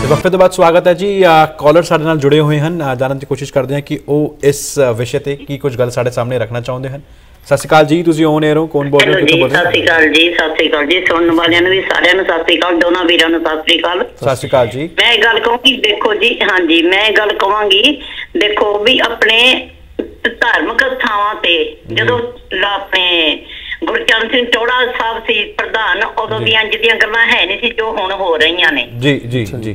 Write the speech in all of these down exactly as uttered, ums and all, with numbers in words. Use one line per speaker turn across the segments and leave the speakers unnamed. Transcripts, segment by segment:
वक्फे तो बाद स्वागत है जी। कॉलर साडे नाल जुड़े हुए हैं, जानने की कोशिश करते हैं कि वो इस विषय ते की कुछ गल साडे सामने रखना चाहते हैं। सत श्री अकाल जी, तुसीं ऑन एयर हो, कौन बोल रहे हो, कित्थों बोल रहे हो?
सत श्री अकाल जी, सत श्री अकाल जी, सुनने वालियां नूं भी सारियां नूं सत श्री अकाल, दोनों वीरां नूं सत श्री अकाल।
सत श्री अकाल जी।
मैं गल कहूंगी, देखो जी, हाँ जी, मैं गल कहांगी, देखो भी अपने धार्मिक स्थावां ते जदों अपने गुरचरण सिंह टोड़ा साहब सी प्रधान, उदों दी इंज दीयां गल्लां है नहीं सी जो हुण हो रहीआं ने।
जी जी जी।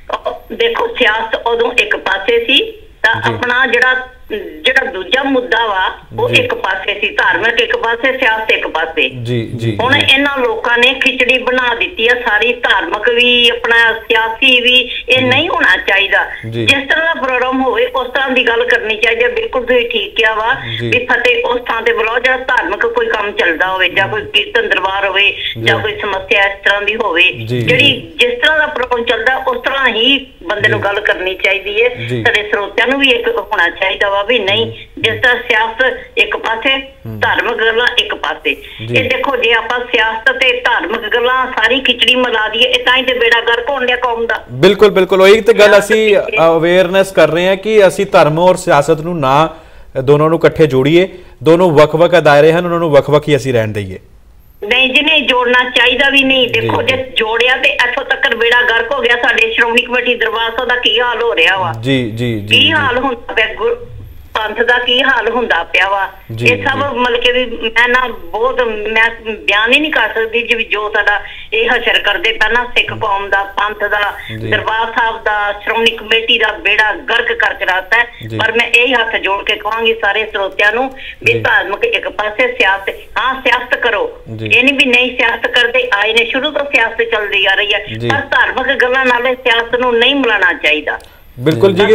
देखो सियासत उदों एक पासे सी तां अपना जिहड़ा ਜਿਹੜਾ ਦੂਜਾ ਮੁੱਦਾ ਵਾ ਉਹ ਇੱਕ ਪਾਸੇ ਸੀ, ਧਾਰਮਿਕ ਇੱਕ ਪਾਸੇ, ਸਿਆਸਤ ਇੱਕ ਪਾਸੇ।
ਜੀ ਜੀ।
ਹੁਣ ਇਹਨਾਂ ਲੋਕਾਂ ਨੇ ਖਿਚੜੀ ਬਣਾ ਦਿੱਤੀ ਆ ਸਾਰੀ, ਧਾਰਮਿਕ ਵੀ ਆਪਣਾ ਸਿਆਸੀ ਵੀ। ਇਹ ਨਹੀਂ ਹੋਣਾ ਚਾਹੀਦਾ। ਜਿਸ ਤਰ੍ਹਾਂ ਦਾ ਪ੍ਰੋਗਰਾਮ ਹੋਵੇ ਉਸ ਤਰ੍ਹਾਂ ਦੀ ਗੱਲ ਕਰਨੀ ਚਾਹੀਦੀ ਹੈ। ਬਿਲਕੁਲ ਤੁਸੀਂ ਠੀਕ ਕਿਹਾ ਵਾ ਵੀ ਫਤਿਹ ਉਸ ਥਾਂ ਤੇ ਬੁਲਾਓ ਜਿਹੜਾ ਧਾਰਮਿਕ ਕੋਈ ਕੰਮ ਚੱਲਦਾ ਹੋਵੇ, ਜਾਂ ਕੋਈ ਕੀਰਤਨ ਦਰਬਾਰ ਹੋਵੇ, ਜਾਂ ਕੋਈ ਸਮੱਸਿਆ ਇਸ ਤਰ੍ਹਾਂ ਦੀ ਹੋਵੇ, ਜਿਹੜੀ ਜਿਸ ਤਰ੍ਹਾਂ ਦਾ ਪ੍ਰੋਗਰਾਮ ਚੱਲਦਾ ਉਸ ਤਰ੍ਹਾਂ ਹੀ ਬੰਦੇ ਨੂੰ ਗੱਲ ਕਰਨੀ ਚਾਹੀਦੀ ਹੈ। ਸਾਡੇ ਸਰੋਤਿਆਂ ਨੂੰ ਵੀ ਇੱਕ ਹੋਣਾ ਚਾਹੀਦਾ ਵਾ भी नहीं, जिस तरह सियासत एक पासे, धार्मिक गल्लां एक पासे। ये देखो जे आपां सियासत ते धार्मिक गल्लां सारी खिचड़ी मिला दीए, ये तां ही ते बेड़ा गर्क होण दिया कौम दा।
बिल्कुल बिल्कुल, वही ते गल असीं अवेयरनेस कर रहे हैं कि असीं धर्म और सियासत नूं ना दोनों नूं इकट्ठे जोड़ीए। दोनों वख-वख दायरे हैं, उन्हां नूं वख-वख ही असीं रहण दईए।
नहीं जी, नहीं जोड़ना चाहिए भी नहीं। देखो जे जोड़िया तो इथों तक बेड़ा गर्क हो गया। साडे श्रोमणी कमेटी दरबार साहब दा की हाल हो रहा वा जी जी जी, की हाल हुंदा पिया, पंथ का की हाल हुंदा पिया वा। ये सब मतलब कि मैं ना बहुत मैं बयान ही नहीं कर सकती जी जो साडा ये हशर करदे पे ना सिख कौम दा, पंथ दा, दरबार साहब दा, श्रोमणी कमेटी दा बेड़ा गर्क कर चढ़ाता है। पर मैं यही हाथ जोड़ के कहूंगी सारे श्रोतियां नूं भी धार्मिक एक पासे, सियासत हाँ सियासत करो, ये नहीं भी नहीं सियासत करते आए ने, शुरू तो सियासत चलती आ रही है, पर धार्मिक गल्लां नाल सियासत नूं नहीं मिलाना चाहिए।
बिल्कुल जी,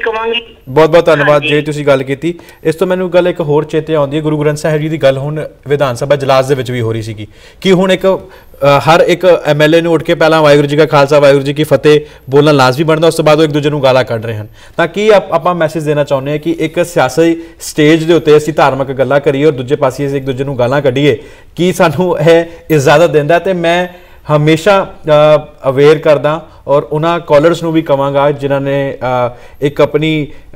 बहुत बहुत धन्यवाद जी तुसीं गल कीती। इस तो मैनूं गल एक होर चेते आउंदी है, गुरु ग्रंथ साहिब जी की गल हुण विधान सभा इजलास दे विच भी हो रही सी कि हुण एक हर एक एम एल ए नूं उठ के पहला वाहिगुरू जी का खालसा वाहिगुरू जी की फतेह बोलना लाजमी बनता, उस तो बाद एक दूजे नूं गालां कढ रहे हैं। तां की आपां मैसेज देना चाहुंदे हैं कि एक सियासी स्टेज दे उत्ते असीं धार्मिक गल्लां करिए और दूजे पासे असीं एक दूजे नूं गालां कढीए, की सानूं इह इजाजत दिंदा। ते मैं हमेशा अवेयर करदा और उन्होंने कॉलर्स भी कहांगा जिन्होंने एक अपनी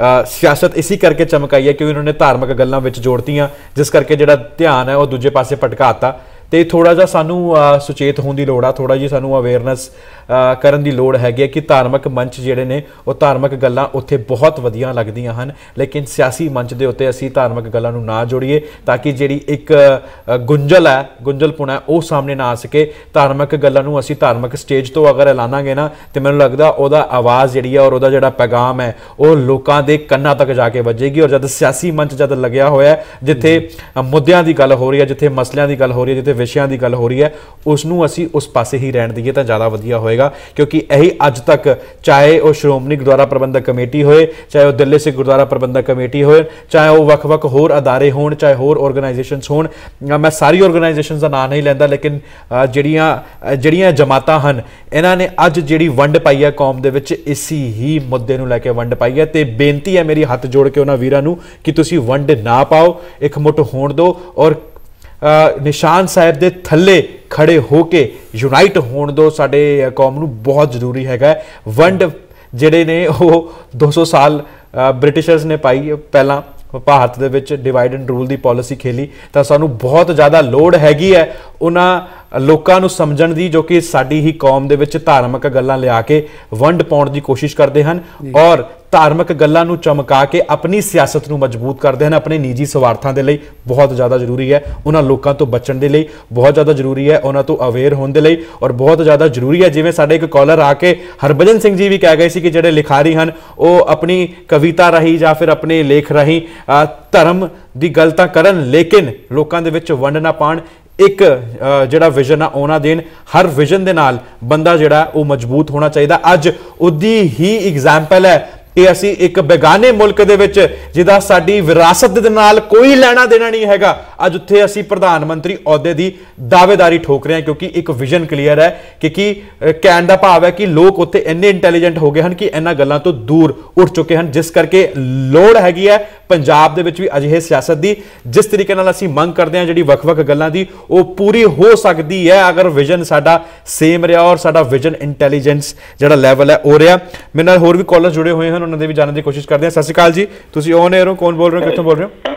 सियासत इसी करके चमकाई है कि उन्होंने धार्मिक गल्लां विच जोड़तियां, जिस करके जिहड़ा ध्यान है वह दूजे पासे भटकाता। तो थोड़ा जिहा सानू सुचेत होने की लोड़ आ, थोड़ा जी सानू अवेयरनेस करन दी लोड़ हैगी कि धार्मिक मंच जिहड़े ने वो धार्मिक गल्लां उत्थे बहुत वधिया लगदियां हन, लेकिन सियासी मंच दे उत्ते असीं धार्मिक गल्लां नूं ना जोड़ीए ताकि जिहड़ी एक गुंजल है, गुंजलपुण है, वो सामने ना आ सके। धार्मिक गल्लां नूं असीं धार्मिक स्टेज तो अगर ऐलानांगे ना तो मैनूं लगदा उहदा आवाज़ जिहड़ी है और उहदा जिहड़ा पैगाम है वो लोकां दे कन्नां तक जाके वजेगी। और जद सियासी मंच जद लग्या होया जिथे मुद्दिआं दी गल हो रही है, जिथे मसलिआं दी गल हो रही है, जिथे विषयां दी गल हो रही है, उसनूं असीं उस पासे ही रहण दईए तां ज़्यादा वधिया होएगा। क्योंकि यही अज तक चाहे वह श्रोमणी गुरुद्वारा प्रबंधक कमेटी होए, चाहे वह दिल्ली सिख गुरुद्वारा प्रबंधक कमेटी होए, चाहे वह वख वख होर अदारे होण, चाहे होर ऑर्गेनाइजेशनस होण, मैं सारी ऑर्गेनाइजेशनस का नाम नहीं लैंदा, लेकिन जिहड़ियां जिहड़ियां जमातां हन इन्हां ने अज जिहड़ी वंड पाई है कौम दे विच इसी ही मुद्दे नूं लैके वंड पाई है। ते बेनती है मेरी हथ जोड़ के उन्हां वीरां नूं कि तुसीं वंड ना पाओ, इकमुट होण दो और निशान साहब दे थल्ले खड़े होके यूनाइट होण दो। साडे कौम नूं बहुत जरूरी हैगा। वंड जिहड़े ने वो दो सौ साल ब्रिटिशर्स ने पाई, पहला भारत दे विच डिवाइड एंड रूल दी पॉलिसी खेली, तां सानूं बहुत ज़्यादा लोड़ हैगी है उन्हां लोकां नूं समझण दी जो कि साडी ही कौम दे विच धार्मिक गल्लां लिया के वंड पाउण दी कोशिश करते हैं और धार्मिक गल्लां नूं चमका के अपनी सियासत नूं मजबूत करते हैं अपने निजी स्वार्थां दे लई। बहुत ज़्यादा जरूरी है उन्हां लोकां तो बचण दे लई, बहुत ज़्यादा जरूरी है उन्हां तो अवेयर होण दे लई, और बहुत ज़्यादा जरूरी है जिवें साडे एक कॉलर आके हरभजन सिंह जी भी कह गए सी कि जिहड़े लिखारी हन वो अपनी कविता राही जां फिर अपने लेख राही धर्म दी गल तां करन, लेकिन लोकां दे विच वंड ना पाण। एक जिहड़ा विजन आ ओना देन, हर विजन दे नाल बंदा जिहड़ा वो मजबूत होना चाहिए। अज उदी ही एग्जाम्पल है कि असी एक बेगाने मुल्क दे विच जिहदा साडी विरासत दे नाल कोई लेना देना नहीं हैगा, अज उत्थे असी प्रधानमंत्री अहुदे दी दावेदारी ठोक रहे हैं क्योंकि एक विजन क्लीयर है कि की कहण दा भाव है कि लोग उत्थे इन्ने इंटैलीजेंट हो गए हैं कि इन्हां गल्लां तो दूर उठ चुके हैं, जिस करके लोड़ हैगी है ਪੰਜਾਬ ਦੇ ਵਿੱਚ ਵੀ ਅਜਿਹੇ ਸਿਆਸਤ ਦੀ ਜਿਸ ਤਰੀਕੇ ਨਾਲ ਅਸੀਂ ਮੰਗ ਕਰਦੇ ਹਾਂ ਜਿਹੜੀ ਵੱਖ-ਵੱਖ ਗੱਲਾਂ ਦੀ ਉਹ ਪੂਰੀ ਹੋ ਸਕਦੀ ਹੈ ਅਗਰ ਵਿਜ਼ਨ ਸਾਡਾ ਸੇਮ ਰਿਹਾ ਔਰ ਸਾਡਾ ਵਿਜ਼ਨ ਇੰਟੈਲੀਜੈਂਸ ਜਿਹੜਾ ਲੈਵਲ ਹੈ ਉਹ ਰਿਹਾ। ਮੇਰੇ ਨਾਲ ਹੋਰ ਵੀ ਕਾਲਰ ਜੁੜੇ ਹੋਏ ਹਨ, ਉਹਨਾਂ ਦੇ ਵੀ ਜਾਣਨ ਦੀ ਕੋਸ਼ਿਸ਼ ਕਰਦੇ ਹਾਂ। ਸਤਿ ਸ਼੍ਰੀ ਅਕਾਲ ਜੀ, ਤੁਸੀਂ ਔਨ 에ਅਰ ਹੋ, ਕੌਣ ਬੋਲ ਰਹੇ ਹੋ, ਕਿੱਥੋਂ ਬੋਲ ਰਹੇ ਹੋ?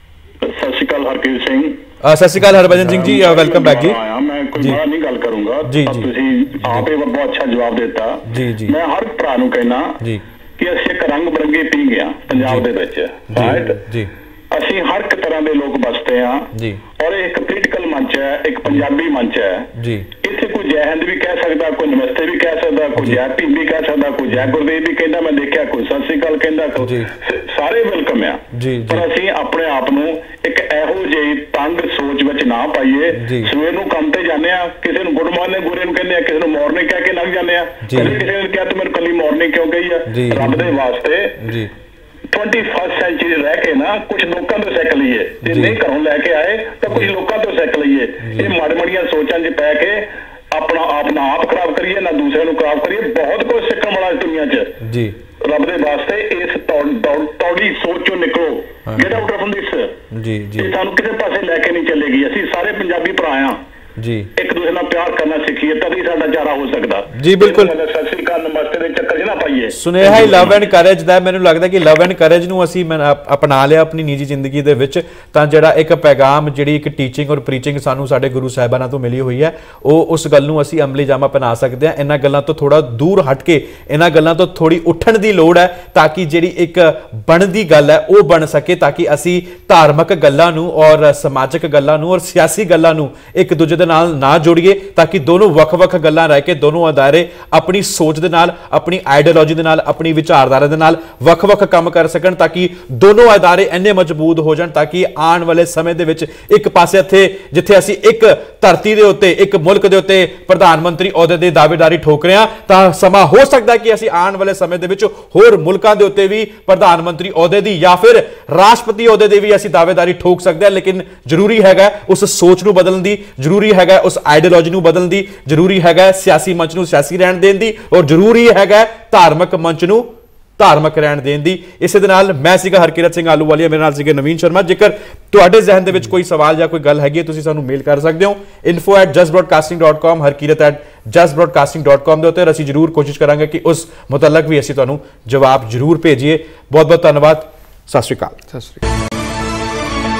ਸਤਿ ਸ਼੍ਰੀ ਅਕਾਲ ਹਰਕੀਰਤ ਸਿੰਘ।
ਸਤਿ ਸ਼੍ਰੀ ਅਕਾਲ ਹਰਭਜਨ ਸਿੰਘ ਜੀ, ਵੈਲਕਮ ਬੈਕ ਜੀ।
ਮੈਂ ਕੋਈ ਬਾਤ ਨਹੀਂ ਗੱਲ ਕਰੂੰਗਾ, ਤੁਸੀਂ ਆਪੇ ਬਹੁਤ ਅੱਛਾ ਜਵਾਬ ਦਿੱਤਾ ਜੀ ਜੀ। ਮੈਂ ਹਰ ਭਰਾ ਨੂੰ ਕਹਿਣਾ ਜੀ ਕਿ ਅਸੀਂ ਇੱਕ ਰੰਗ ਬਰੰਗੇ ਪੀ ਗਿਆ ਪੰਜਾਬ ਦੇ ਵਿੱਚ, ਰਾਈਟ ਜੀ। ਅਸੀਂ ਹਰ ਇੱਕ ਤਰ੍ਹਾਂ ਦੇ ਲੋਕ ਬਸਦੇ ਆ ਜੀ ਔਰ ਇਹ ਇੱਕ ਪੋਲੀਟੀਕਲ ਮੰਚ ਹੈ, ਇੱਕ ਪੰਜਾਬੀ ਮੰਚ ਹੈ ਜੀ। ਇੱਥੇ ਕੋਈ ਜੈ ਹਿੰਦ ਵੀ ਕਹਿ ਸਕਦਾ, ਕੋਈ ਨਮਸਤੇ ਵੀ ਕਹਿ ਸਕਦਾ, ਕੋਈ ਜੈ ਭੀਮ ਵੀ ਕਹਿ ਸਕਦਾ, ਕੋਈ ਜੈ ਗੁਰਦੇਵ ਵੀ ਕਹਿੰਦਾ, ਮੈਂ ਦੇਖਿਆ ਕੋਈ ਸਤਿ ਸ੍ਰੀ ਅਕਾਲ ਕਹਿੰਦਾ, ਸਾਰੇ ਵੈਲਕਮ ਆ। ਪਰ ਅਸੀਂ ਆਪਣੇ ਆਪ ਨੂੰ ਇੱਕ ਇਹੋ ਜਿਹੀ ਤੰਗ ਸੋਚ ਵਿੱਚ ਨਾ ਪਾਈਏ। ਸਵੇਰ ਨੂੰ ਕੰਮ ਤੇ ਜਾਂਦੇ ਆ, ਕਿਸੇ ਨੂੰ ਗੁੱਡ ਮਾਰਨਿੰਗ ਗੋਰੇ ਨੂੰ ਕਹਿੰਦੇ ਆ, ਕਿਸੇ ਨੂੰ ਮਾਰਨਿੰਗ ਕਹਿ ਕੇ ਲੰਘ ਜਾਂਦੇ ਆ, ਕਿਸੇ ਨੇ ਕਿਹਾ ਤੂੰ ਮੈਨੂੰ ਕੱਲੀ ਮਾਰਨਿੰਗ ਕਿਉਂ ਕਹੀ ਆ? ਰੱਬ ਦੇ ਵਾਸਤੇ ਜੀ ट्वेंटी फर्स्ट सेंचुरी रह के ना कुछ लोगों तो सिख लीए, नहीं घरों लैके आए तो कुछ लोगों तो सिख लीए। ये माड़ी माड़िया सोचां च पै के अपना अपना आप खराब करिए ना दूसरे को खराब करिए। बहुत कुछ सीखने वाला दुनिया च जी। रब दे वास्ते इस तौड़ी सोच चो निकलो, गेट आउट फ्रॉम दिस जी जी। सानू किसी पासे लैके नहीं चलेगी। असीं सारे पंजाबी भरा आ जी, एक दूसरे नाल प्यार करना सीखिए तभी साडा चारा हो सकदा जी। बिल्कुल सत श्री अकाल नमस्ते दे चक्कर च ना पाइए।
सुनेहा ही लव एंड करेज दा, मैनूं लगदा कि लव एंड करेज नूं असीं अपना लिया अपनी निजी जिंदगी दे विच, तां जिहड़ा एक पैगाम जिहड़ी एक टीचिंग और प्रीचिंग सानूं साडे गुरु साहिबानां तों मिली होई है ਉਹ उस गल नूं असीं अमली जामा पहना सकते हैं। इन्हां गल्लां तों थोड़ा दूर हट के इन्हां गल्लां तों थोड़ी उठण दी लोड़ है ताकि जिहड़ी एक बनदी गल है ਉਹ बन सके, ताकि असीं धार्मिक गल्लां नूं और समाजिक गल्लां नूं और सियासी गल्लां नूं एक दूजे नाल ना जोड़िए, ताकि दोनों वख-वख गल्लां रह के दोनों अदारे अपनी सोच दे नाल, अपनी आइडियोलॉजी दे नाल, अपनी विचारधारा दे नाल वख-वख काम कर सकन, ताकि दोनों अदारे इन्ने मजबूत हो जाण ताकि आने वाले समय दे विच एक पासे इत्थे जिथे असीं एक धरती दे उत्ते एक मुल्क दे उत्ते प्रधानमंत्री अहुदे दी दावेदारी ठोक रहे हां, तां समा हो सकदा है कि असीं आने वाले समय दे विच होर मुल्कां दे उत्ते भी प्रधानमंत्री अहुदे दी या फिर राष्ट्रपति अहुदे दी भी असीं दावेदारी ठोक सकदे हां। लेकिन जरूरी हैगा उस सोच नूं बदलण दी, जरूरी हैगा उस आइडियोलॉजी नूं बदलण दी, जरूरी हैगा सियासी मंच नूं सियासी रहण देण दी और जरूरी हैगा धार्मिक मंच नूं धार्मिक रहण देण दी। इसे दे नाल मैं सीगा हरकीरत सिंह आलूवालिया, मेरे नाल सीगे नवीन शर्मा। जेकर तुहाडे ज़हन दे विच कोई सवाल या कोई गल हैगी तुसीं सानूं मेल कर सकदे हो info at just broadcasting dot com, Harkirat at just broadcasting dot com दे उत्ते। असीं जरूर कोशिश करांगे कि उस मुतलक भी असीं तुहानूं जवाब जरूर भेजीए। बहुत बहुत धन्नवाद। सत श्री अकाल। सत श्री अकाल।